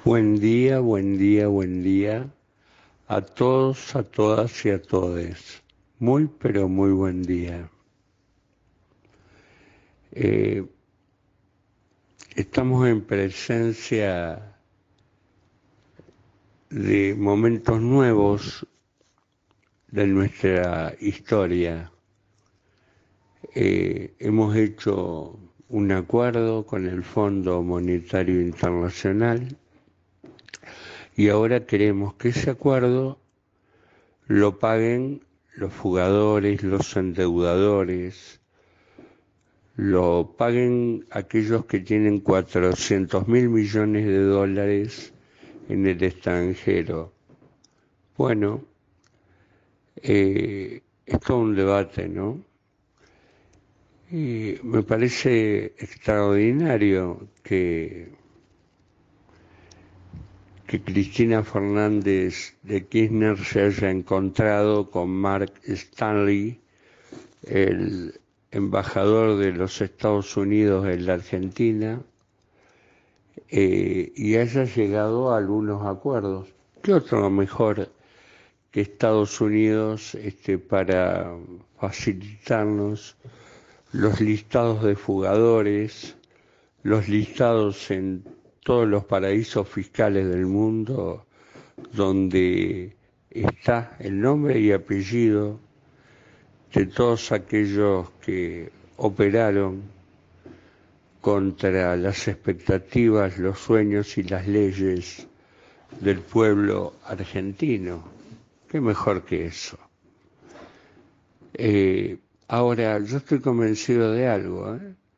Buen día, buen día, buen día a todos, a todas y a todes. Muy, pero muy buen día. Eh, Estamos en presencia de momentos nuevos de nuestra historia. Hemos hecho un acuerdo con el Fondo Monetario Internacional y ahora queremos que ese acuerdo lo paguen los fugadores, los endeudadores, lo paguen aquellos que tienen 400.000 millones de dólares en el extranjero. Bueno, es todo un debate, ¿no? Y me parece extraordinario que Cristina Fernández de Kirchner se haya encontrado con Mark Stanley, el embajador de los Estados Unidos en la Argentina, y haya llegado a algunos acuerdos. ¿Qué otro mejor que Estados Unidos para facilitarnos los listados de fugadores, los listados en todos los paraísos fiscales del mundo, donde está el nombre y apellido de todos aquellos que operaron contra las expectativas, los sueños y las leyes del pueblo argentino? ¿Qué mejor que eso? Ahora, yo estoy convencido de algo,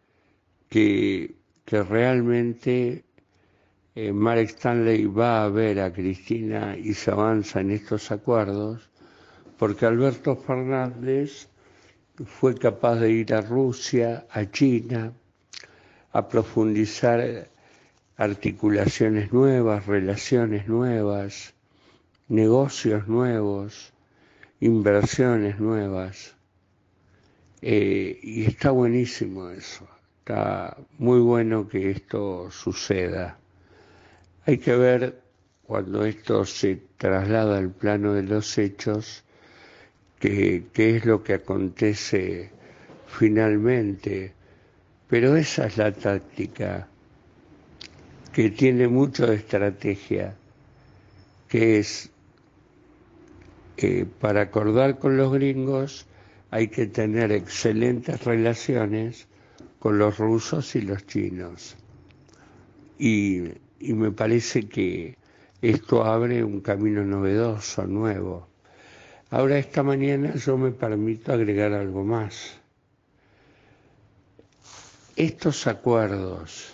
que realmente Mark Stanley va a ver a Cristina y se avanza en estos acuerdos, porque Alberto Fernández fue capaz de ir a Rusia, a China, a profundizar articulaciones nuevas, relaciones nuevas, negocios nuevos, inversiones nuevas. Y está buenísimo eso, está muy bueno que esto suceda. Hay que ver cuando esto se traslada al plano de los hechos, qué es lo que acontece finalmente, pero esa es la táctica que tiene mucho de estrategia, que es para acordar con los gringos hay que tener excelentes relaciones con los rusos y los chinos. Y me parece que esto abre un camino novedoso, nuevo. Ahora, esta mañana yo me permito agregar algo más. Estos acuerdos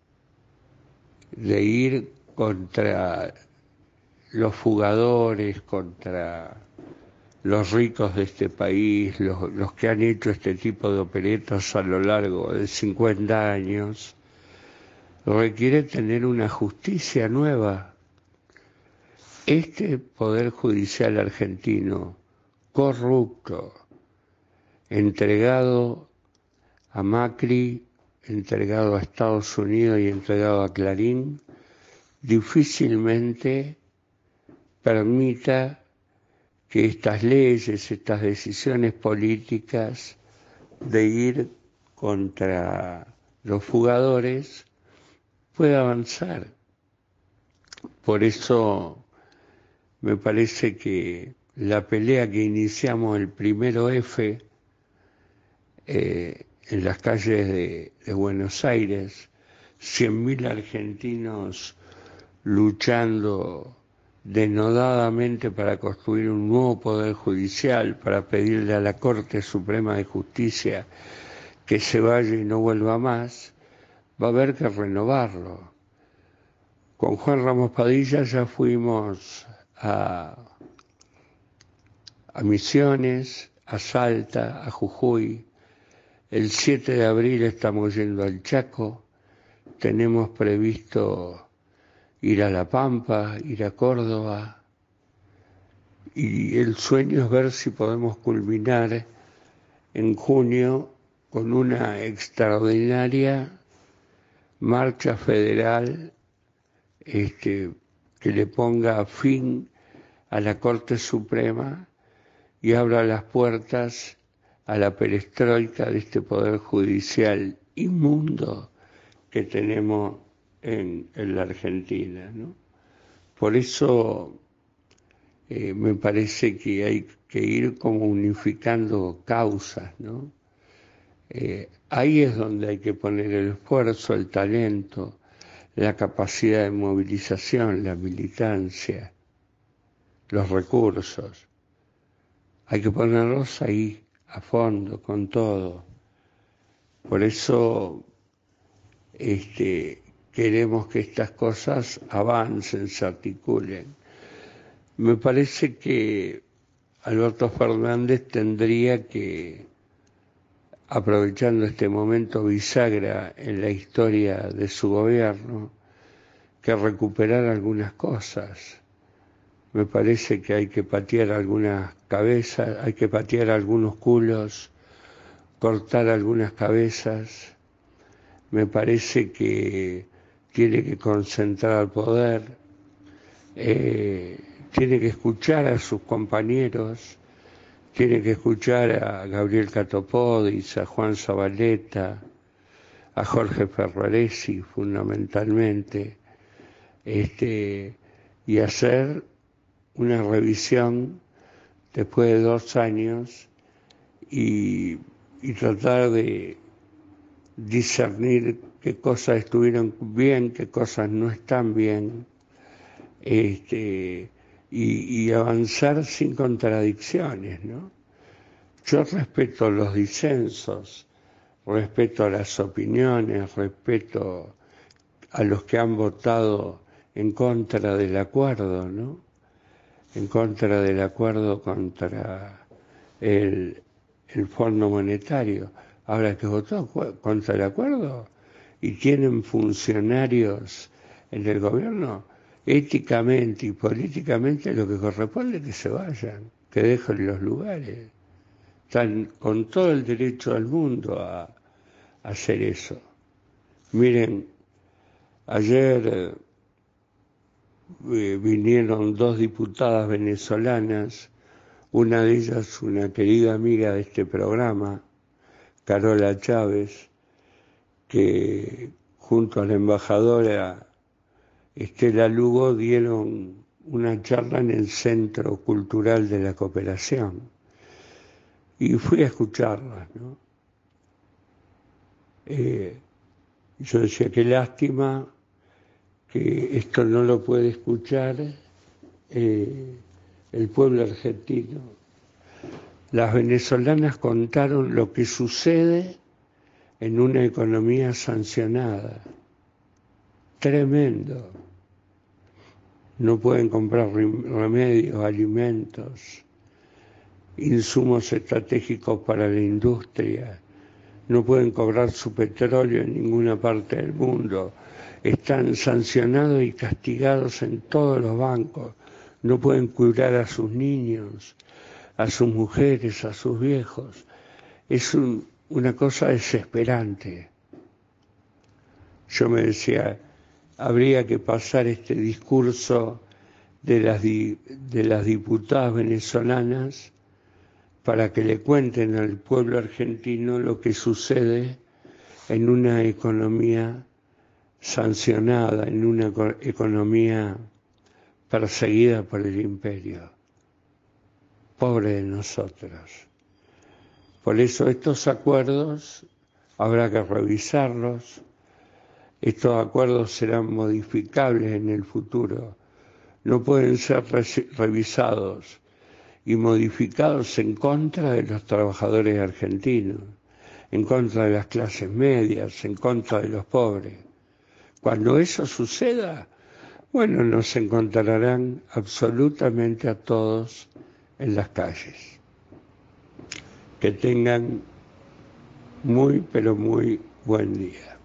de ir contra los fugadores, contra los ricos de este país, los que han hecho este tipo de operetas a lo largo de 50 años, requiere tener una justicia nueva. Este Poder Judicial argentino, corrupto, entregado a Macri, entregado a Estados Unidos y entregado a Clarín, difícilmente permita que estas leyes, estas decisiones políticas de ir contra los fugadores pueda avanzar. Por eso me parece que la pelea que iniciamos el 1F en las calles de Buenos Aires, 100.000 argentinos luchando denodadamente para construir un nuevo poder judicial, para pedirle a la Corte Suprema de Justicia que se vaya y no vuelva más, va a haber que renovarlo. Con Juan Ramos Padilla ya fuimos a Misiones, a Salta, a Jujuy. El 7 de abril estamos yendo al Chaco, tenemos previsto ir a La Pampa, ir a Córdoba, y el sueño es ver si podemos culminar en junio con una extraordinaria marcha federal que le ponga fin a la Corte Suprema y abra las puertas a la perestroika de este poder judicial inmundo que tenemos en la Argentina, ¿no? Por eso me parece que hay que ir como unificando causas, ¿no? Ahí es donde hay que poner el esfuerzo, el talento, la capacidad de movilización, la militancia, los recursos. Hay que ponerlos ahí, a fondo, con todo. Por eso queremos que estas cosas avancen, se articulen. Me parece que Alberto Fernández tendría que, aprovechando este momento bisagra en la historia de su gobierno, que recuperar algunas cosas. Me parece que hay que patear algunas cabezas, hay que patear algunos culos, cortar algunas cabezas. Me parece que tiene que concentrar el poder, tiene que escuchar a sus compañeros, tiene que escuchar a Gabriel Catopodis, a Juan Zabaleta, a Jorge Ferraresi fundamentalmente, y hacer una revisión después de 2 años y tratar de discernir qué cosas estuvieron bien, qué cosas no están bien, y avanzar sin contradicciones, ¿no? Yo respeto los disensos, respeto las opiniones, respeto a los que han votado en contra del acuerdo, ¿no? En contra del acuerdo contra el Fondo Monetario. Ahora que votó contra el acuerdo y tienen funcionarios en el gobierno, éticamente y políticamente lo que corresponde es que se vayan, que dejen los lugares. Están con todo el derecho del mundo a hacer eso. Miren, ayer vinieron 2 diputadas venezolanas, una de ellas una querida amiga de este programa, Carola Chávez, que junto a la embajadora Estela Lugo dieron una charla en el Centro Cultural de la Cooperación. Y fui a escucharlas, ¿no? Yo decía, qué lástima que esto no lo puede escuchar el pueblo argentino. Las venezolanas contaron lo que sucede en una economía sancionada. Tremendo. No pueden comprar remedios, alimentos, insumos estratégicos para la industria. No pueden cobrar su petróleo en ninguna parte del mundo. Están sancionados y castigados en todos los bancos. No pueden cuidar a sus niños, a sus mujeres, a sus viejos. Es una cosa desesperante. Yo me decía, habría que pasar este discurso de las diputadas venezolanas para que le cuenten al pueblo argentino lo que sucede en una economía sancionada, en una economía perseguida por el imperio. Pobre de nosotros. Por eso estos acuerdos habrá que revisarlos. Estos acuerdos serán modificables en el futuro. No pueden ser revisados y modificados en contra de los trabajadores argentinos, en contra de las clases medias, en contra de los pobres. Cuando eso suceda, bueno, nos encontrarán absolutamente a todos en las calles. Que tengan muy, pero muy buen día.